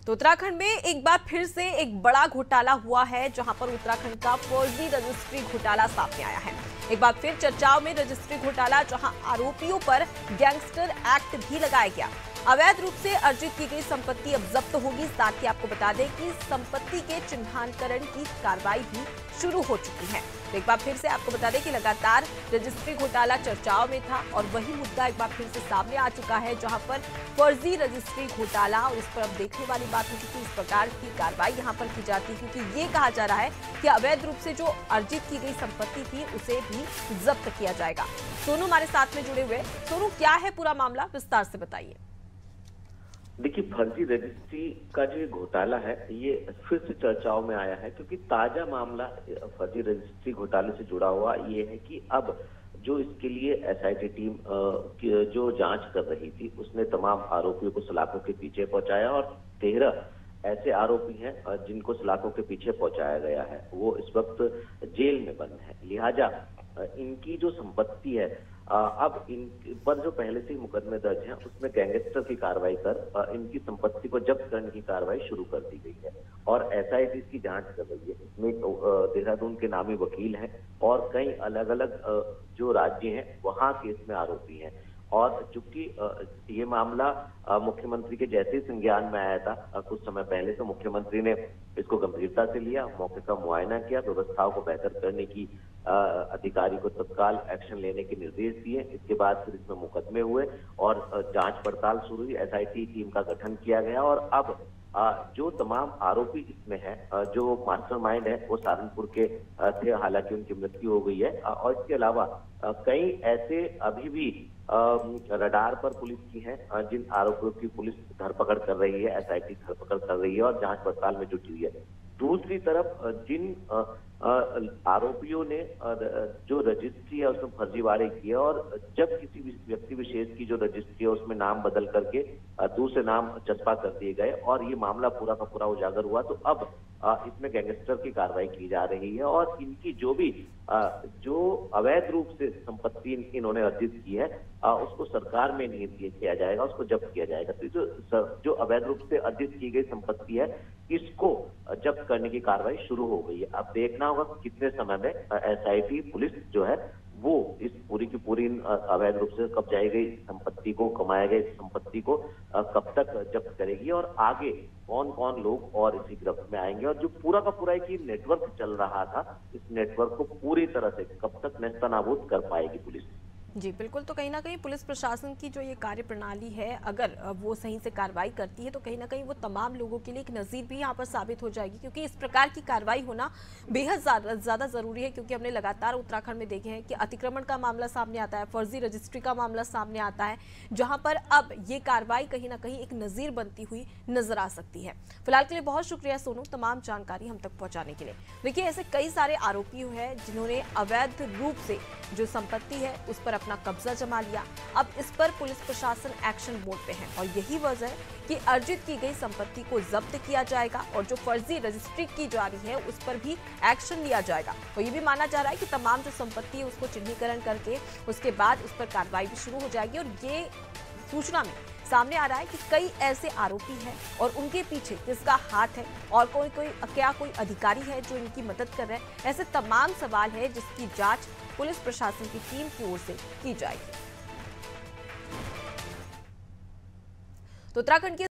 तो उत्तराखंड में एक बार फिर से एक बड़ा घोटाला हुआ है, जहां पर उत्तराखंड का फर्जी रजिस्ट्री घोटाला सामने आया है। एक बार फिर चर्चाओं में रजिस्ट्री घोटाला, जहां आरोपियों पर गैंगस्टर एक्ट भी लगाया गया। अवैध रूप से अर्जित की गई संपत्ति अब जब्त होगी। साथ ही आपको बता दें कि संपत्ति के चिन्हांकन की कार्रवाई भी शुरू हो चुकी है। तो एक बार फिर से आपको बता दें कि लगातार रजिस्ट्री घोटाला चर्चाओं में था और वही मुद्दा एक बार फिर से सामने आ चुका है, जहां पर फर्जी रजिस्ट्री घोटाला, और इस पर अब देखने वाली बात है कि इस प्रकार की कार्रवाई यहां पर की जाती है, क्योंकि ये कहा जा रहा है कि अवैध रूप से जो अर्जित की गई संपत्ति थी उसे भी जब्त किया जाएगा। सोनू हमारे साथ में जुड़े हुए। सोनू, क्या है पूरा मामला, विस्तार से बताइए। देखिए, फर्जी रजिस्ट्री का जो घोटाला है ये फिर से चर्चाओं में आया है, क्योंकि ताजा मामला फर्जी रजिस्ट्री घोटाले से जुड़ा हुआ ये है कि अब जो इसके लिए एसआईटी टीम जो जांच कर रही थी उसने तमाम आरोपियों को सलाखों के पीछे पहुंचाया और 13 ऐसे आरोपी हैं जिनको सलाखों के पीछे पहुंचाया गया है, वो इस वक्त जेल में बंद है। लिहाजा इनकी जो संपत्ति है, अब इन पर जो पहले से ही मुकदमे दर्ज हैं उसमें गैंगस्टर की कार्रवाई कर इनकी संपत्ति को जब्त करने की कार्रवाई शुरू कर दी गई है और एसआईटी इसकी जांच कर रही है। इसमें देहरादून के नामी वकील हैं और कई अलग अलग जो राज्य हैं वहां के इसमें आरोपी हैं। और चूंकि ये मामला मुख्यमंत्री के जैसे ही संज्ञान में आया था कुछ समय पहले, तो मुख्यमंत्री ने इसको गंभीरता से लिया, मौके का मुआयना किया, व्यवस्थाओं को बेहतर करने की अधिकारी को तत्काल एक्शन लेने के निर्देश दिए। इसके बाद फिर इसमें मुकदमे हुए और जांच पड़ताल शुरू हुई, एसआईटी टीम का गठन किया गया और अब जो तमाम आरोपी इसमें हैं, जो मास्टरमाइंड है वो सहारनपुर के थे, हालांकि उनकी मृत्यु हो गई है। और इसके अलावा कई ऐसे अभी भी रडार पर पुलिस की हैं जिन आरोपियों की पुलिस धरपकड़ कर रही है, एसआईटी धरपकड़ कर रही है और जांच पड़ताल में जुटी हुई है। दूसरी तरफ जिन आरोपियों ने जो रजिस्ट्री है उसमें फर्जीवाड़े किए और जब किसी व्यक्ति विशेष की जो रजिस्ट्री है उसमें नाम बदल करके दूसरे नाम चस्पा कर दिए गए और ये मामला पूरा का पूरा उजागर हुआ, तो अब इसमें गैंगस्टर की कार्रवाई की जा रही है और इनकी जो अवैध रूप से संपत्ति इन्होंने अर्जित की है उसको सरकार में निहित किया जाएगा, उसको जब्त किया जाएगा। तो जो अवैध रूप से अर्जित की गई संपत्ति है इसको जब्त करने की कार्रवाई शुरू हो गई है। अब देखना होगा कितने समय में एसआईटी पुलिस जो है वो इस पूरी की पूरी अवैध रूप से कब्जाई गई संपत्ति को, कमाए गए संपत्ति को कब तक जब्त करेगी और आगे कौन कौन लोग और इसी गिरफ्त में आएंगे और जो पूरा का पूरा एक नेटवर्क चल रहा था, इस नेटवर्क को पूरी तरह से कब तक नेस्तनाबूद कर पाएगी पुलिस। जी बिल्कुल। तो कहीं ना कहीं पुलिस प्रशासन की जो ये कार्य प्रणाली है, अगर वो सही से कार्रवाई करती है तो कहीं ना कहीं वो तमाम लोगों के लिए एक नज़ीर भी यहाँ पर साबित हो जाएगी, क्योंकि इस प्रकार की कार्रवाई होना बेहद ज़्यादा ज़रूरी है। क्योंकि हमने लगातार उत्तराखंड में देखे हैं कि अतिक्रमण का मामला सामने आता है, फर्जी रजिस्ट्री का मामला सामने आता है, जहाँ पर अब ये कार्रवाई कहीं ना कहीं एक नज़ीर बनती हुई नजर आ सकती है। फिलहाल के लिए बहुत शुक्रिया सोनू, तमाम जानकारी हम तक पहुँचाने के लिए। देखिए, ऐसे कई सारे आरोपी हैं जिन्होंने अवैध रूप से जो संपत्ति है उस पर अपना कब्जा जमा लिया। अब इस पर पुलिस प्रशासन एक्शन मोड पे है और यही वजह है कि अर्जित की गई संपत्ति को जब्त किया जाएगा और जो फर्जी रजिस्ट्री की जा रही है उस पर भी एक्शन लिया जाएगा। तो ये भी माना जा रहा है कि तमाम जो संपत्ति है उसको चिन्हीकरण करके उसके बाद उस पर कार्रवाई भी शुरू हो जाएगी। और ये सूचना में सामने आ रहा है कि कई ऐसे आरोपी हैं और उनके पीछे किसका हाथ है और कोई अधिकारी है जो इनकी मदद कर रहे हैं। ऐसे तमाम सवाल है जिसकी जांच पुलिस प्रशासन की टीम की ओर से की जाएगी। तो उत्तराखंड की